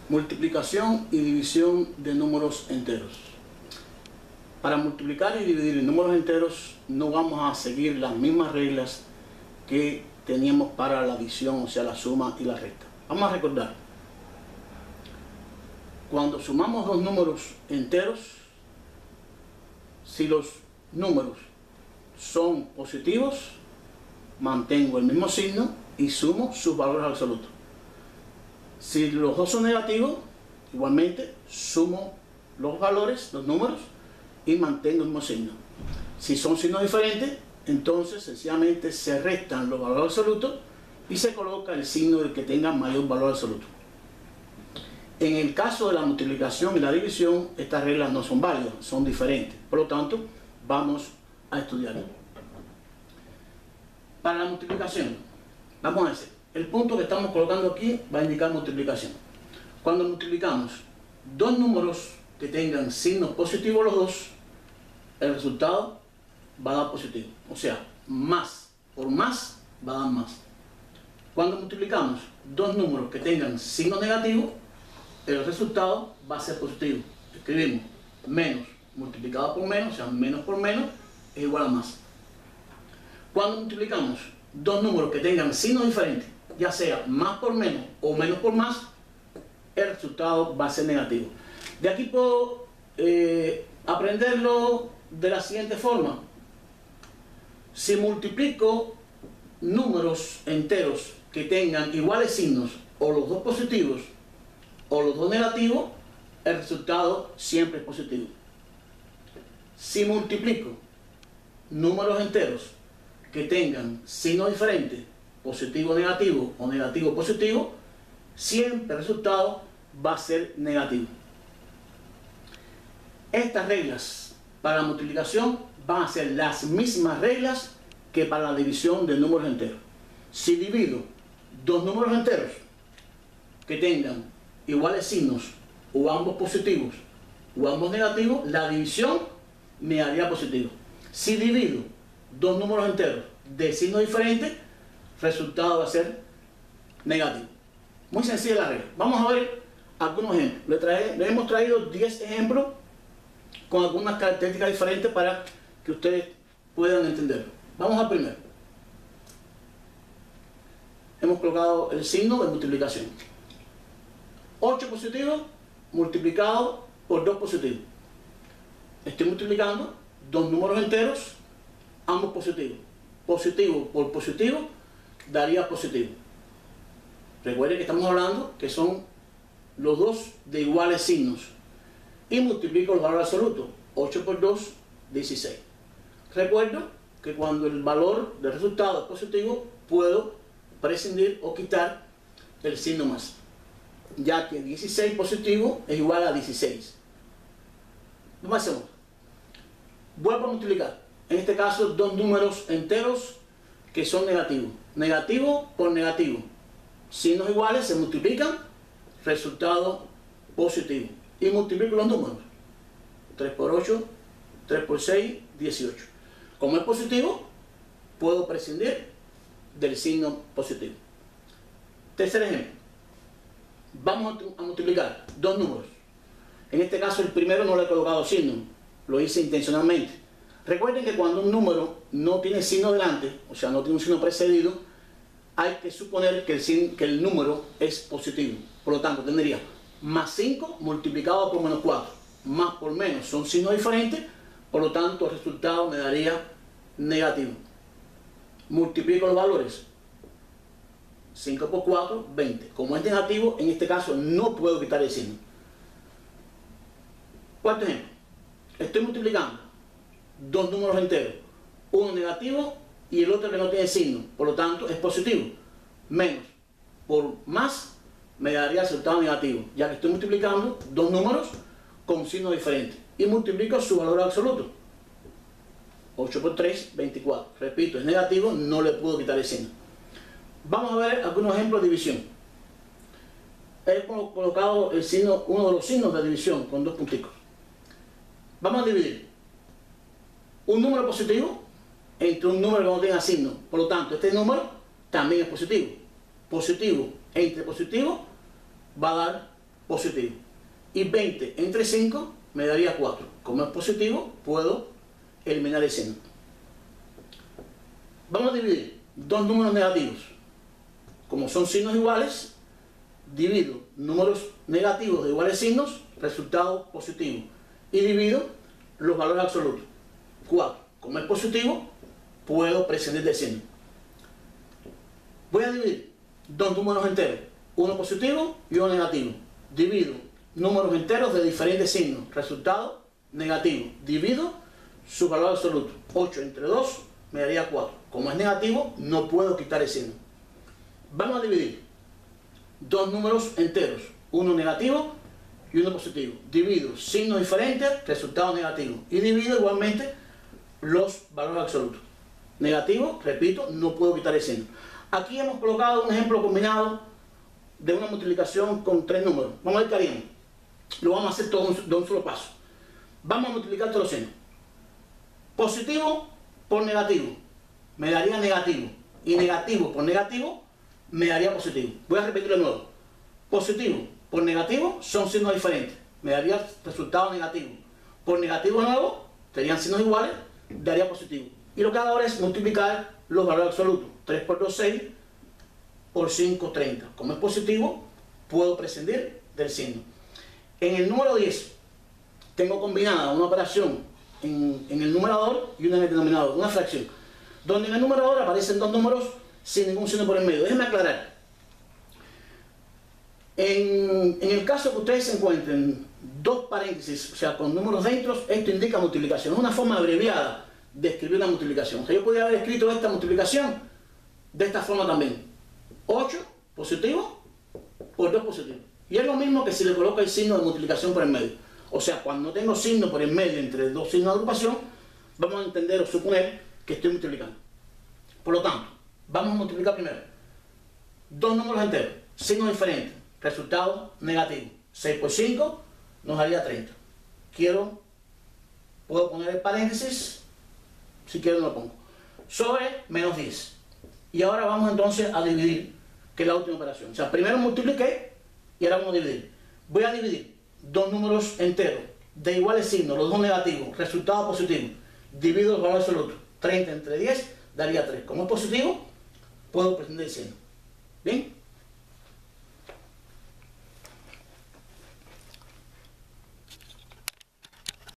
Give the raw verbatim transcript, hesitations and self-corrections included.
Multiplicación y división de números enteros. Para multiplicar y dividir números enteros no vamos a seguir las mismas reglas que teníamos para la adición, o sea, la suma y la resta. Vamos a recordar. Cuando sumamos dos números enteros, si los números son positivos, mantengo el mismo signo y sumo sus valores absolutos. Si los dos son negativos, igualmente sumo los valores, los números, y mantengo el mismo signo. Si son signos diferentes, entonces sencillamente se restan los valores absolutos y se coloca el signo del que tenga mayor valor absoluto. En el caso de la multiplicación y la división, estas reglas no son válidas, son diferentes. Por lo tanto, vamos a estudiarlo. Para la multiplicación, vamos a hacer. El punto que estamos colocando aquí va a indicar multiplicación. Cuando multiplicamos dos números que tengan signos positivos los dos, el resultado va a dar positivo. O sea, más por más va a dar más. Cuando multiplicamos dos números que tengan signos negativos, el resultado va a ser positivo. Escribimos menos multiplicado por menos, o sea, menos por menos es igual a más. Cuando multiplicamos dos números que tengan signos diferentes, ya sea más por menos o menos por más, el resultado va a ser negativo. De aquí puedo eh, aprenderlo de la siguiente forma. Si multiplico números enteros que tengan iguales signos, o los dos positivos o los dos negativos, el resultado siempre es positivo. Si multiplico números enteros que tengan signos diferentes, positivo negativo o negativo positivo, siempre el resultado va a ser negativo. Estas reglas para la multiplicación van a ser las mismas reglas que para la división de números enteros. Si divido dos números enteros que tengan iguales signos, o ambos positivos o ambos negativos, la división me daría positivo. Si divido dos números enteros de signos diferentes, el resultado va a ser negativo. Muy sencilla la regla. Vamos a ver algunos ejemplos. Le, trae, le hemos traído diez ejemplos con algunas características diferentes para que ustedes puedan entenderlo. Vamos al primero. Hemos colocado el signo de multiplicación. ocho positivo multiplicado por dos positivos. Estoy multiplicando dos números enteros, ambos positivos. Positivo por positivo daría positivo. Recuerden que estamos hablando que son los dos de iguales signos. Y multiplico el valor absoluto. ocho por dos, dieciséis. Recuerdo que cuando el valor del resultado es positivo, puedo prescindir o quitar el signo más, ya que dieciséis positivo es igual a dieciséis. ¿Cómo hacemos? Vuelvo a multiplicar. En este caso, dos números enteros que son negativos. Negativo por negativo. Signos iguales se multiplican, resultado positivo. Y multiplico los números. tres por ocho, tres por seis, dieciocho. Como es positivo, puedo prescindir del signo positivo. Tercer ejemplo. Vamos a multiplicar dos números. En este caso el primero no le he colocado signo, lo hice intencionalmente. Recuerden que cuando un número no tiene signo delante, o sea no tiene un signo precedido, hay que suponer que el, signo, que el número es positivo. Por lo tanto tendría más cinco multiplicado por menos cuatro. Más por menos son signos diferentes, por lo tanto el resultado me daría negativo. Multiplico los valores. cinco por cuatro, veinte. Como es negativo, en este caso no puedo quitar el signo. Cuarto ejemplo. Estoy multiplicando dos números enteros. Uno negativo y el otro que no tiene signo. Por lo tanto, es positivo. Menos por más me daría resultado negativo, ya que estoy multiplicando dos números con signos diferentes. Y multiplico su valor absoluto. ocho por tres, veinticuatro. Repito, es negativo, no le puedo quitar el signo. Vamos a ver algunos ejemplos de división. He colocado el signo, uno de los signos de división con dos punticos. Vamos a dividir un número positivo entre un número que no tenga signo. Por lo tanto, este número también es positivo. Positivo entre positivo va a dar positivo. Y veinte entre cinco me daría cuatro. Como es positivo, puedo eliminar el signo. Vamos a dividir dos números negativos. Como son signos iguales, divido números negativos de iguales signos, resultado positivo. Y divido los valores absolutos. cuatro. Como es positivo, puedo prescindir del signo. Voy a dividir dos números enteros, uno positivo y uno negativo. Divido números enteros de diferentes signos, resultado negativo. Divido su valor absoluto. ocho entre dos me daría cuatro. Como es negativo, no puedo quitar el signo. Vamos a dividir dos números enteros, uno negativo y uno positivo. Divido signos diferentes, resultado negativo. Y divido igualmente los valores absolutos. Negativo, repito, no puedo quitar el signo. Aquí hemos colocado un ejemplo combinado de una multiplicación con tres números. Vamos a ver qué haríamos. Lo vamos a hacer todo de un solo paso. Vamos a multiplicar todos los signos. Positivo por negativo me daría negativo. Y negativo por negativo me daría positivo. Voy a repetirlo de nuevo. Positivo por negativo son signos diferentes. Me daría resultado negativo. Por negativo nuevo, serían signos iguales, daría positivo. Y lo que hago ahora es multiplicar los valores absolutos. tres por dos, seis. Por cinco, treinta. Como es positivo, puedo prescindir del signo. En el número diez, tengo combinada una operación en, en el numerador y una en el denominador, una fracción. Donde en el numerador aparecen dos números sin ningún signo por el medio. Déjenme aclarar. En, en el caso que ustedes se encuentren dos paréntesis, o sea, con números dentro, esto indica multiplicación. Es una forma abreviada de escribir una multiplicación. O sea, yo podría haber escrito esta multiplicación de esta forma también. ocho positivo por dos positivo. Y es lo mismo que si le coloco el signo de multiplicación por el medio. O sea, cuando tengo signo por el medio entre dos signos de agrupación, vamos a entender o suponer que estoy multiplicando. Por lo tanto, vamos a multiplicar primero dos números enteros, signos diferentes, resultado negativo. seis por cinco nos daría treinta. Quiero, puedo poner el paréntesis, si quiero no lo pongo, sobre menos diez. Y ahora vamos entonces a dividir, que es la última operación. O sea, primero multipliqué y ahora vamos a dividir. Voy a dividir dos números enteros de iguales signos, los dos negativos, resultado positivo. Divido los valores absolutos. treinta entre diez daría tres. Como es positivo, puedo prescindir del signo. ¿Bien?